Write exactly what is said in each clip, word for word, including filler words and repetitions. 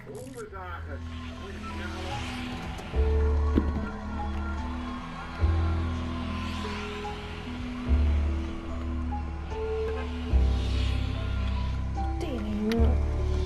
Hondendagen. Voor de finale. Tering, jongen.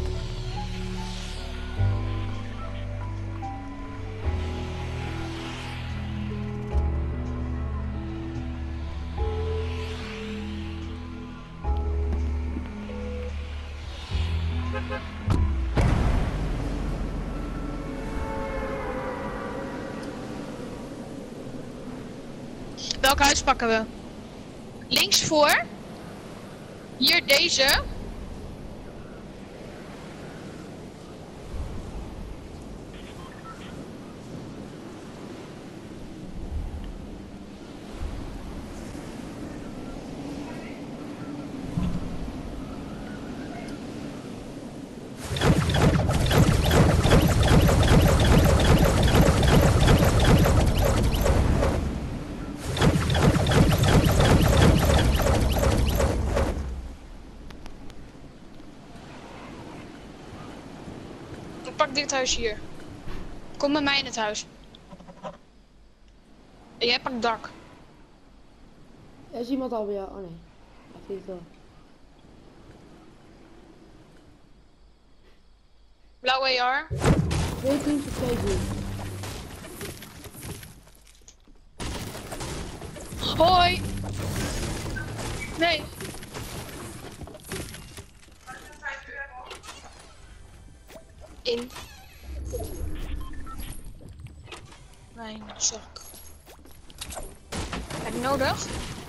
Welk huis pakken we? Links voor. Hier deze. Ik pak dit huis hier. Kom met mij in het huis. En jij pakt dak. Er is iemand al bij jou. Oh nee. Hij vliegt door. Blauwe A R. Twee teams of twee teams. Hoi. Nee. In mijn zak. Heb je nodig?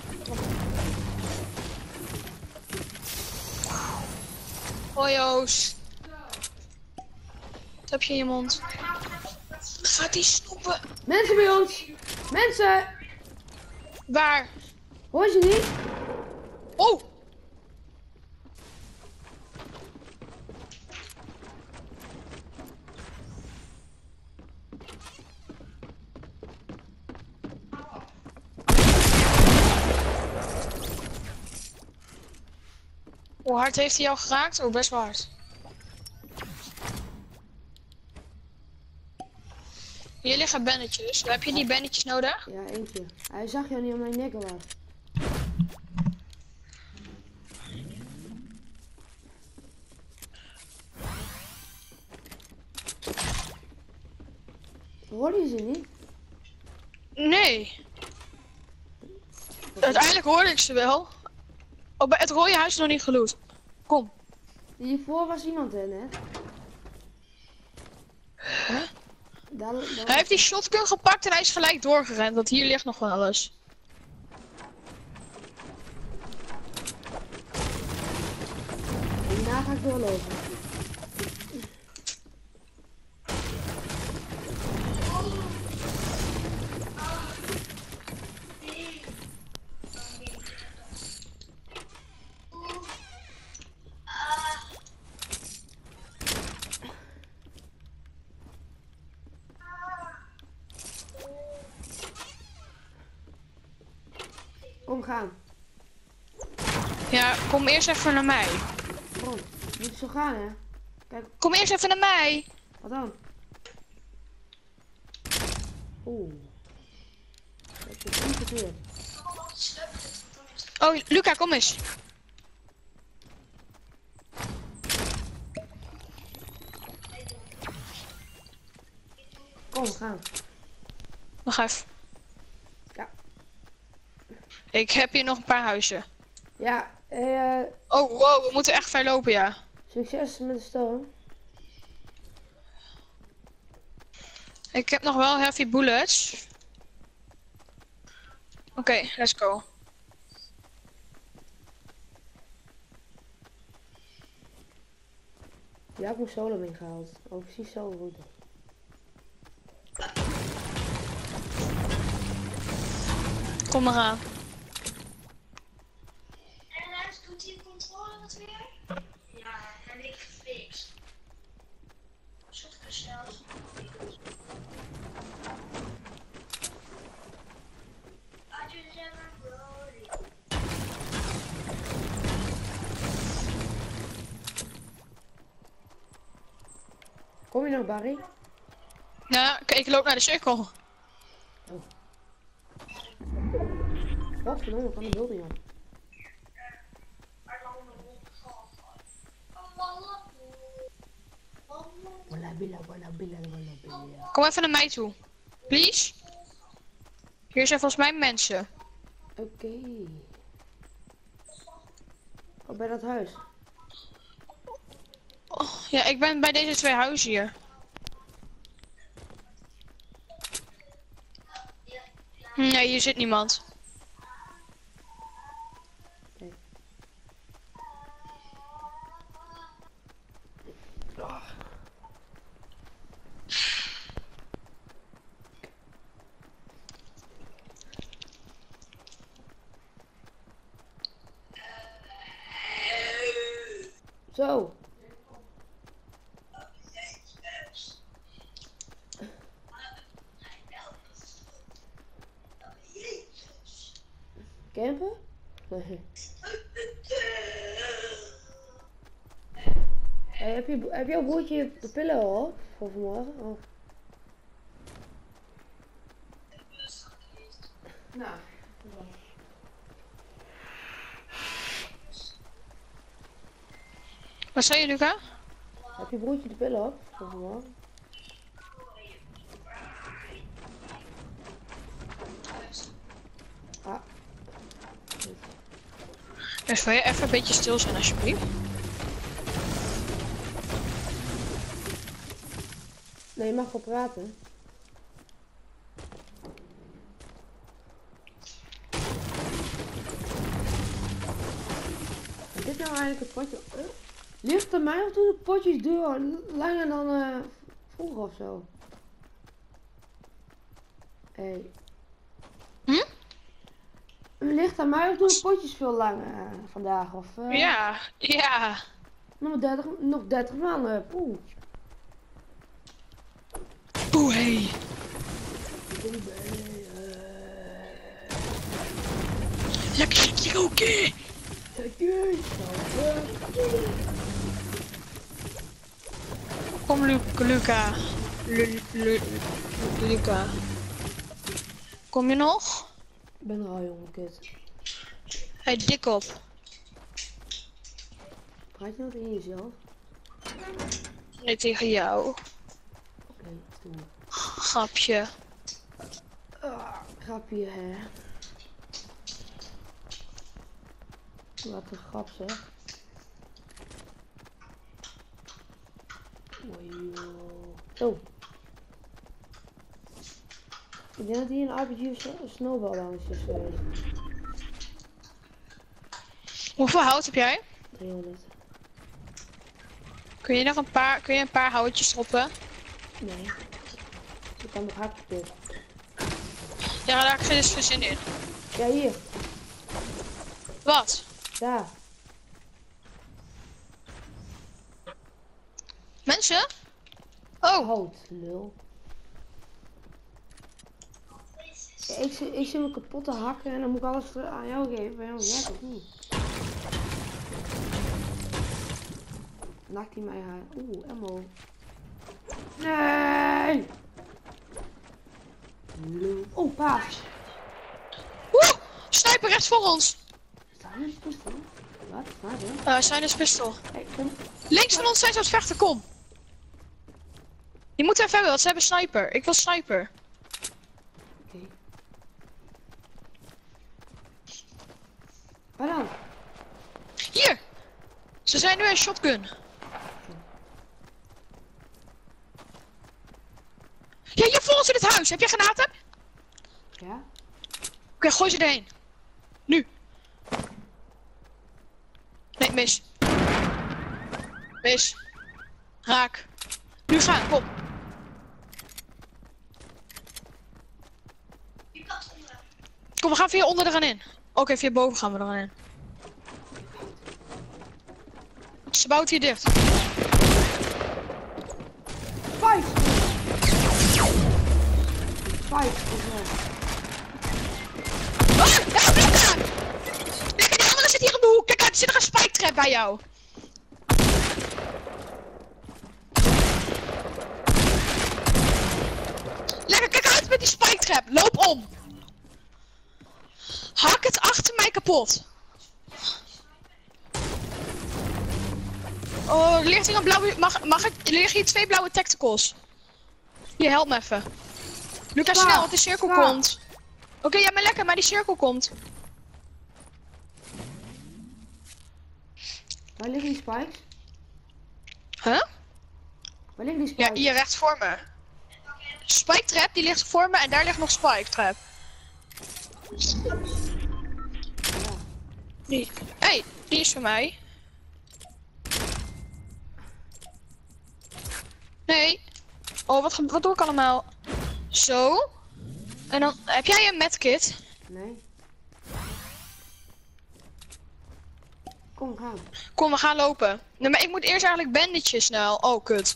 Hoi Joost. Wat heb je in je mond? Gaat die snoepen? Mensen bij ons! Mensen! Waar? Hoor je niet? Oh! Hoe hard heeft hij jou geraakt? Oh, best wel hard. Hier liggen bennetjes. Heb je die bennetjes nodig? Ja, eentje. Hij zag jou niet om mijn nek was. Hoorde je ze niet? Nee. Uiteindelijk hoorde ik ze wel. Oh, bij het rode huis is nog niet geloot. Kom. Hiervoor was iemand hè, net. Huh? Daar, daar... Hij heeft die shotgun gepakt en hij is gelijk doorgerend, want hier ligt nog wel alles. Daarna ga ik doorlopen. Kom, gaan. Ja, kom eerst even naar mij. Kom, niet zo gaan hè. Kijk, Kom eerst even naar mij. wat dan? Oeh. Dat is niet verkeerd. Oh, Luca, kom eens. Kom, gaan. Nog even. Ja. Ik heb hier nog een paar huizen. Ja, eh... Oh, wow, we moeten echt ver lopen, ja. succes met de stoom. Ik heb nog wel heavy bullets. Oké, okay, let's go. Ja, ik heb solo ingehaald. Oh, precies zo goed. Kom maar aan. En doet hij de controle wat weer? Ja, heb ik gefixt. Zoek gesteld. Kom je nog, Barry? Ja, ik, ik loop naar de cirkel. Wat verdomme, kan de building op. Walla billa, walla billa, walla billa. Kom even naar mij toe. Please. Hier zijn volgens mij mensen. Oké. Okay. Oh, bij dat huis. Oh, ja, ik ben bij deze twee huizen hier. Nee, hier zit niemand. Okay. Zo. Campen? Nee. Hey, heb, je, heb jouw broertje de pillen al voor vanmorgen? Oh. Nou. Wat zei je, Luca? Heb je broertje de pillen op voor vanmorgen? Ah. Dus wil je even een beetje stil zijn, alsjeblieft? Nee, je mag wel praten. Is dit nou eigenlijk een potje? Uh, ligt aan mij of doen de potjes duur langer dan uh, vroeger of zo? Hey. Hm? Ligt aan mij of doen de potjes veel langer uh, vandaag? Of, uh, Ja, ja. Nog dertig, nog dertig maanden. Poeh. Poeh, hey. Lekker stukje roken. Kom, Lu Luca. Lu Lu Luca. Kom je nog? Ik ben er al, jongen, kut. Hey, dik op. Praat je nog in jezelf? Nee, tegen jou. Oké, okay, doe maar. Grapje. Ah, grapje, hè. Wat een grap, zeg. Oh. Ik denk dat hier een R P G of snowball damage is geweest. Hoeveel hout heb jij? driehonderd. Kun je nog een paar, kun je een paar houtjes stoppen? Nee. Ik kan nog hard kapot. Ja, daar heb ik geen dus geen zin in. Ja, hier. Wat? Daar. Mensen? Oh. Hout, lul. Ja, ik, zit- ik zit me kapot te hakken en dan moet ik alles aan jou geven. Ja, jij toch niet? Nakt hij mij haar. Oeh, ammo. Nee! Lul. Oh, paas. Woe! Sniper rechts voor ons. Staan er een pistool? Wat? Waar dan? Uh, zijn is pistool. Hey, kom. Links van ons zijn ze aan het vechten, kom. Die moeten even hebben, want ze hebben sniper. Ik wil sniper. Oké. Okay. Waar dan? Hier! Ze zijn nu een shotgun. Ja, hier voor ons in het huis. Heb jij granaten? Ja? Oké, okay, gooi ze erheen. Nu. Nee, mis. Mis. Raak. Nu gaan, kom. Kom, we gaan via onder er gaan in. Oké, okay, via boven gaan we er gaan in. Ze bouwt hier dicht. Vijf! Vijf! Ah, ja, Luca! Luca, die andere zit hier in de hoek. Kijk uit, er zit er een spike trap bij jou. die spike trap. Loop om. Hak het achter mij kapot. Oh, er ligt hier een blauwe... Mag, mag ik... Er liggen hier twee blauwe tacticals. Hier, help me even. Lucas, Zwaar, snel, want de cirkel zwaar. komt. Oké, okay, ja, maar lekker, maar die cirkel komt. Waar liggen die spikes? Huh? Waar liggen die Ja, spikes? hier rechts voor me. Spike trap, die ligt voor me en daar ligt nog spike trap. Die. Hey, die is voor mij. Nee. Oh, wat, wat doe ik allemaal? Zo. En dan heb jij een medkit? Nee. Kom, gaan. Kom, we gaan lopen. Nee, maar ik moet eerst eigenlijk bandages snel. Oh, kut.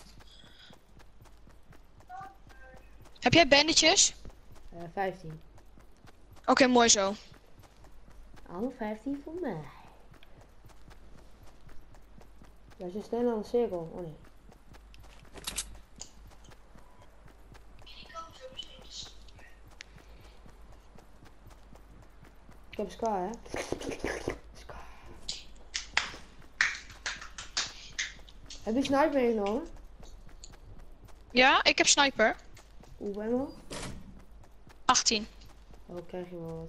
Heb jij bandages? Uh, vijftien. Oké, okay, mooi zo. Alle vijftien voor mij. Ja, ze staan aan de cirkel. Oh nee. Ik heb Scar, hè? Scar. Heb je sniper meegenomen? Ja, ik heb sniper. Hoe ben je? achttien. Oh, krijg je wel wat.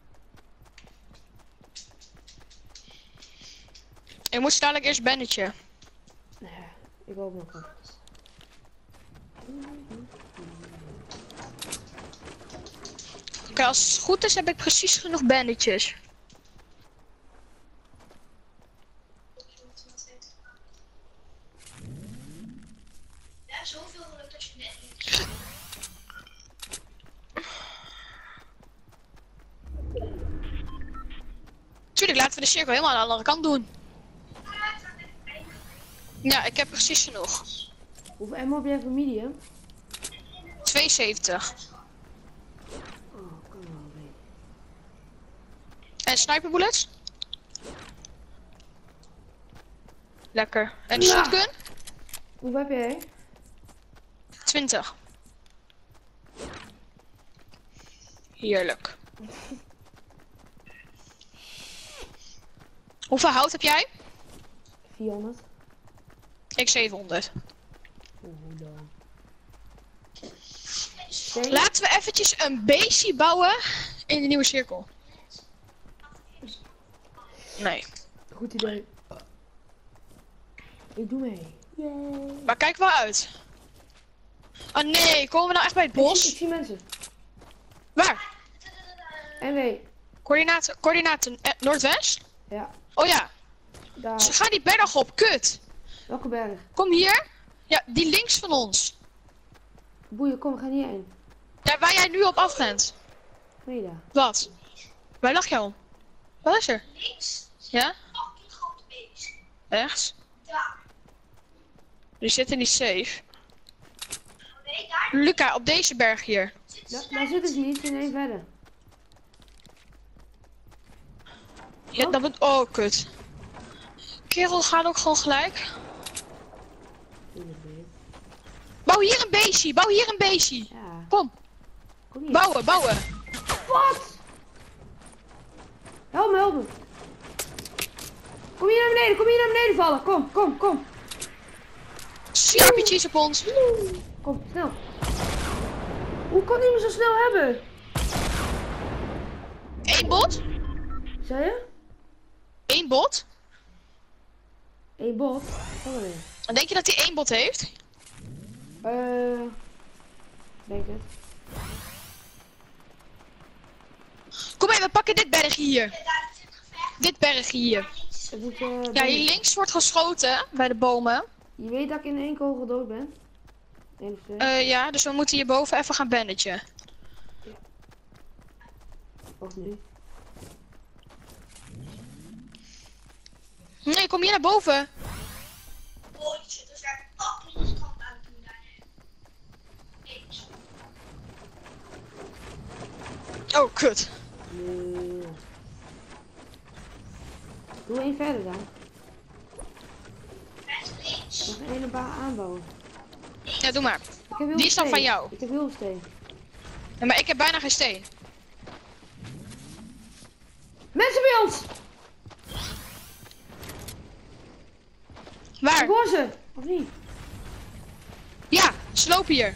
Ik moet dadelijk eerst bandage. Nee, ik hoop nog wat. Oké, okay, als het goed is heb ik precies genoeg bandages. Ja, zoveel geluk dat je net niet. Tuurlijk, laten we de cirkel helemaal aan de andere kant doen. Ja, ik heb precies genoeg. Hoeveel ammo heb jij voor medium? tweeënzeventig. Oh, kan wel weten. En sniper bullets? Lekker. En de Ja. shotgun? Hoeveel heb jij? twintig. Heerlijk. Hoeveel hout heb jij? vierhonderd. Ik zevenhonderd. Oeh, dan. Laten we eventjes een beestje bouwen in de nieuwe cirkel. Nee. Goed idee. Ik doe mee. Yay. Maar kijk wel uit. Oh nee, komen we nou echt bij het Ik zie, bos? ik zie mensen. Waar? En nee. Coördinaten, coördinaten eh, noordwest? Ja, Oh ja, daar. ze gaan die berg op, kut. Welke berg? Kom hier. Ja, die links van ons. Boeien, kom, we gaan hierheen. Ja, waar jij nu op afrent. Nee, daar. Wat? Waar lag jij om? Wat is er? Links. Ja? Fucking grote beest. Rechts? Daar. Die zitten niet safe. Nee, daar. Luca, op deze berg hier. Da daar zitten ze niet, ze zijn één verder. Ja, dat wordt... Oh, kut. Kerel gaat ook gewoon gelijk. Bouw hier een beestje, bouw hier een beestje. Ja, Kom, kom hier. bouwen, bouwen. Wat? Help me, help me. Kom hier naar beneden, kom hier naar beneden vallen. Kom, kom, kom. C R P G's op ons. Kom, snel. Hoe kan hij me zo snel hebben? Eén bot? Zei je? Eén bot? Eén bot? Kom maar in. En denk je dat hij één bot heeft? Eh... Denk het. Kom mee, we pakken dit bergje hier. Dit bergje hier. Het moet, eh, Ja, ben- hier links wordt geschoten bij de bomen. Je weet dat ik in één kogel dood ben? Eén of twee? Uh, ja, dus we moeten hierboven even gaan bandagen. Of nu? Nee, kom hier naar boven. Oh, die zit dus daar op onze kant aan het doen. Links. Oh, kut. Nee. Doe één verder dan. Rechts, links. Nog één baan aanbouwen. Ja, doe maar. Ik heb heel Die is dan veel van steen. jou. Ik heb heel veel steen. Ja, maar ik heb bijna geen steen. Mensen bij ons! Waar? Ik hoor ze, of niet? Ja, ze lopen hier.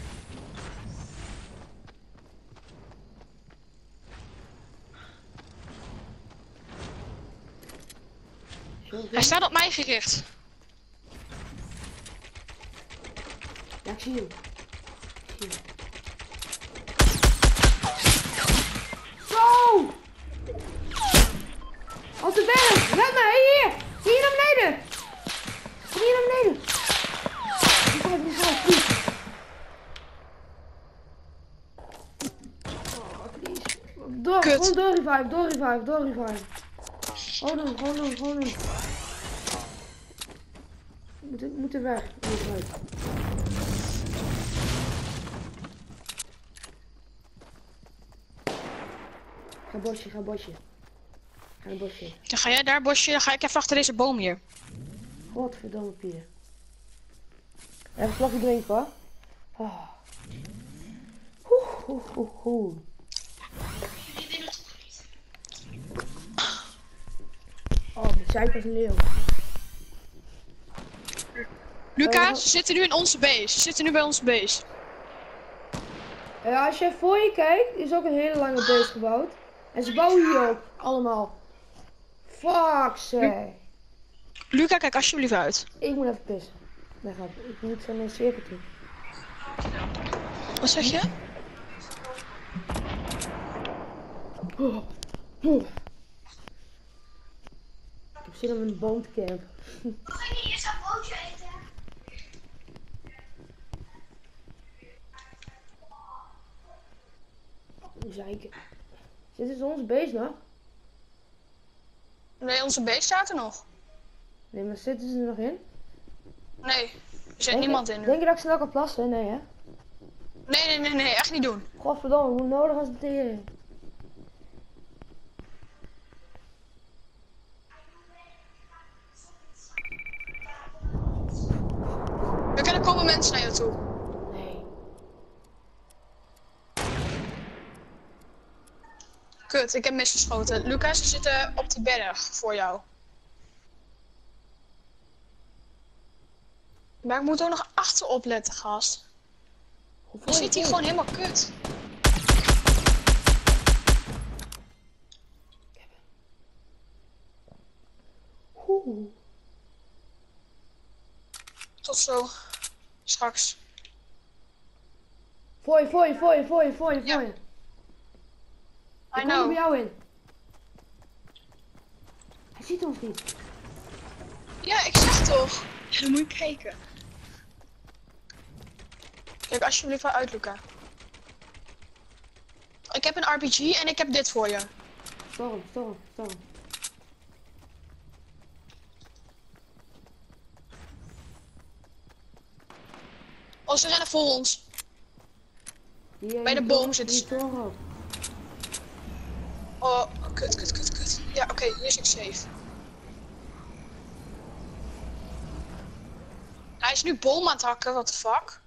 Zo, Hij staat op mij gericht. Ja, ik zie hem. Ik zie hem. Zo! Op de berg! Ren maar, hier! Hier naar beneden! Hier naar beneden! Die gaat, die gaat, vlieg! Oh, please. Door, Kut. gewoon door revive, door revive, door revive. Gewoon doen, gewoon doen, gewoon doen. We moeten, we moeten weg. We moeten weg. Ga bosje, ga bosje. Ga een bosje. Dan ga jij daar bosje, dan ga ik even achter deze boom hier. Godverdomme Pieter. Even een slokje drinken hoor. Oh. Oeh, oeh, oeh, oeh. Jullie willen toch niet? Oh, de zuip is een leeuw. Lucas, ze zitten nu in onze base. Ze zitten nu bij onze base. Ja, als je voor je kijkt, is ook een hele lange base gebouwd. En ze bouwen hier ook, allemaal. Fuck zeg. Luca, kijk alsjeblieft uit. Ik moet even pissen. Nee, grap. Ik moet zo naar een cirkel toe. Wat zeg je? Oh. Oh. Ik heb zin om een boom te campen. Ga je niet eerst een broodje eten? Zeiken. Zit is onze base nog? Nee, onze base staat er nog. Nee, maar zitten ze er nog in? Nee, er zit Denk niemand je, in nu. Denk je dat ik snel kan plassen? Nee hè? Nee, nee, nee, nee, echt niet doen. Godverdomme, hoe nodig als het tering? Luca, er komen mensen naar je toe. Nee. Kut, ik heb misgeschoten. Lucas, ze zitten op die berg voor jou. Maar ik moet ook nog achterop letten, gast. Hoe Dan zit hij gewoon helemaal kut. Oeh. Tot zo. Straks. Voor je, voor je, voor je, voor je, voor je, Ja. voor je. I Ik kom er bij know. jou in. Hij ziet ons niet. Ja, ik zeg toch. Ja, dan moet je kijken. Kijk alsjeblieft wel uit, Luca. Ik heb een R P G en ik heb dit voor je. Storm, storm, storm. Oh, ze rennen voor ons. Die, eh, Bij de die boom toren- zitten die ze. toren ook. Oh, kut, kut, kut, kut. Ja, oké, hier is ik safe. Hij is nu boom aan het hakken, what the fuck?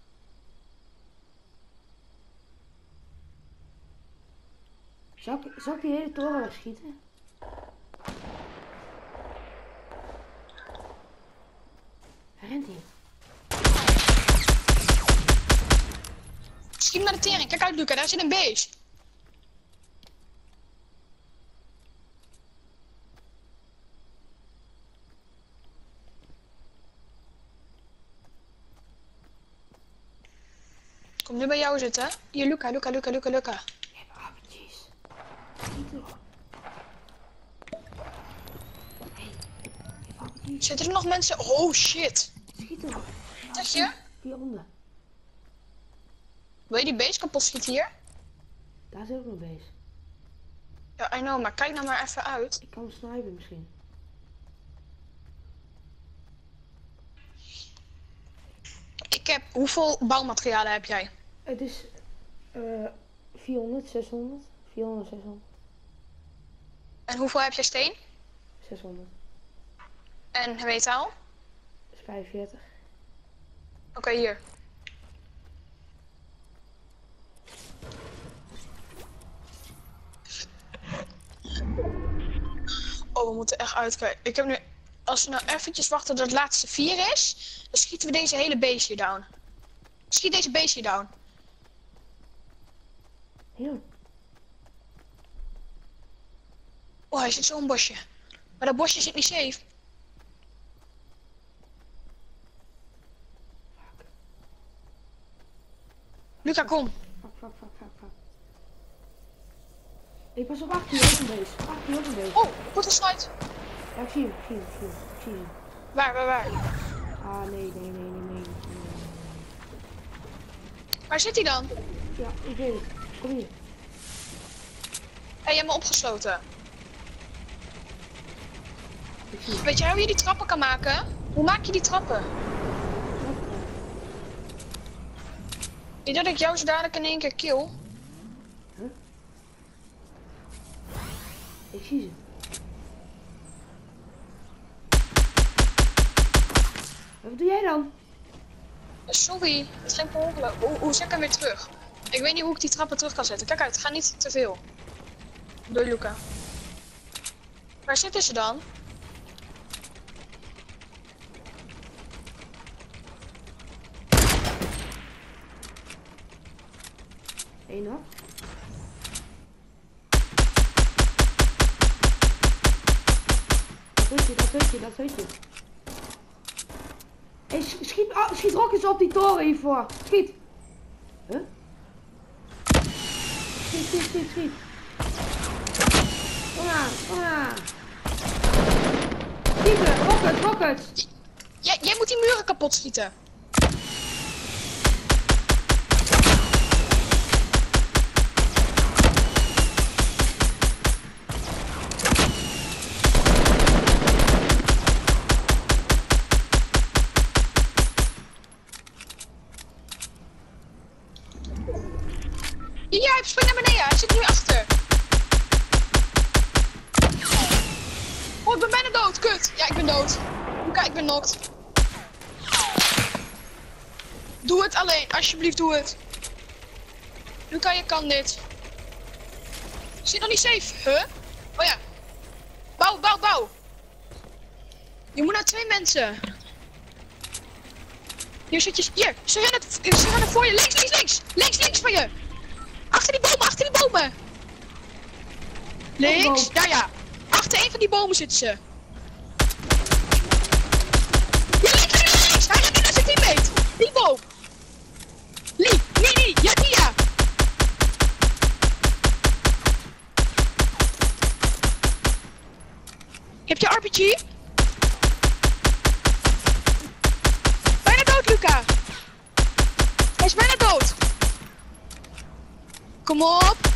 Zal ik, zal ik die hele toren wegschieten? Hij rent hier. Schiet naar de tering, kijk uit Luca, daar zit een base. Kom nu bij jou zitten. Hier, Luca, Luca, Luca, Luca, Luca. Ik heb R P G's. Schiet erop. Hey, ik heb R P G's. Zitten er nog mensen? Oh shit. Schiet erop. Zeg je? Hieronder. Wil je die base kapot schieten hier? Daar zit ook nog base. Ja, I know, maar kijk nou maar even uit. Ik kan hem snipen misschien. Ik heb, hoeveel bouwmaterialen heb jij? Het is uh, vierhonderd, zeshonderd. vierhonderd, zeshonderd. En hoeveel heb jij steen? zeshonderd. En metaal? Dat is vijfenveertig. Oké, hier. Oh, we moeten echt uitkijken. Ik heb nu... Als we nou eventjes wachten tot het laatste vier is, dan schieten we deze hele beestje down. Schiet deze beestje down. Heel. Oh, hij zit zo in een bosje. Maar dat bosje zit niet safe. Luca, kom. Fuck, fuck, fuck, fuck, fuck. Ik pas op achter je ook een beest. Achter je ook een beest. Oh, wat een sluit. Ja, ik zie hem, ik zie hem, ik zie hem. Ik zie hem. Waar, waar, waar? Ah, nee, nee, nee, nee, nee. nee. Waar zit hij dan? Ja, ik weet het. Kom hier. Hé, hey, je hebt me opgesloten. Ik zie hem. Weet jij hoe je die trappen kan maken? Hoe maak je die trappen? Ik dacht dat ik jou zo dadelijk in één keer kill. Huh? Ik zie ze. Wat doe jij dan? Sorry, het ging per ongeluk. Hoe, hoe zet ik hem weer terug? Ik weet niet hoe ik die trappen terug kan zetten. Kijk uit, ga niet te veel. Doei, Luca. Waar zitten ze dan? Eén nog. Dat hutje, dat hutje, dat hutje. Hé, hey, schiet, oh, schiet rockets op die toren hiervoor. Schiet. Huh? Schiet, schiet, schiet, schiet. Kom maar, kom maar. Schieten, rockets, rockets. Jij, jij moet die muren kapot schieten. Ja, hij springt naar beneden. Hij zit nu achter. Oh, ik ben bijna dood. Kut. Ja, ik ben dood. Luca, ik ben knocked. Doe het alleen. Alsjeblieft, doe het. Luca, je kan dit. Zit nog niet safe. Huh? Oh ja. Bouw, bouw, bouw. Je moet naar twee mensen. Hier zit je. Hier. Ze rennen, ze rennen voor je. Links, links, links. Links, links van je. Achter die bomen, achter die bomen! Links, daar ja. Achter een van die bomen zitten ze. Ja, links, links, links! Hij rent nu naar zijn teammate! Die boom! Lee, Lee, Lee, ja, die ja! Heb je R P G? Bijna dood, Luca! Hij is bijna dood! Kom op!